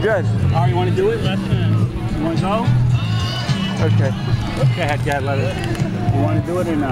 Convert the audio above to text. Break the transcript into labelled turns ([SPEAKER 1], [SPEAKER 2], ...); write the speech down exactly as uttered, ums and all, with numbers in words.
[SPEAKER 1] Good.
[SPEAKER 2] All right, you want to do it? Left hand. You want to go?
[SPEAKER 1] Okay.
[SPEAKER 2] Okay, Dad, let it. You want to do it or not?